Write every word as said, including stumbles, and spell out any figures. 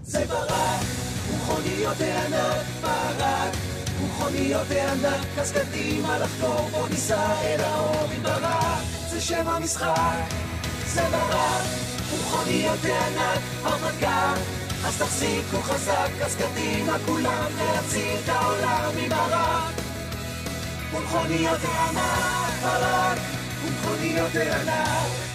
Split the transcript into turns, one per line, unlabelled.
זה ברק, ומכוניות הענק, ברק, ומכוניות הענק, אז קדימה לחקור, בוא ניסע אל האור עם ברק, זה שם המשחק, זה ברק, ומכוניות הענק, הרפתקה, אז תחזיקו חזק, אז קדימה כולם, להציל את העולם עם ברק, ומכוניות הענק, ברק, ומכוניות הענק.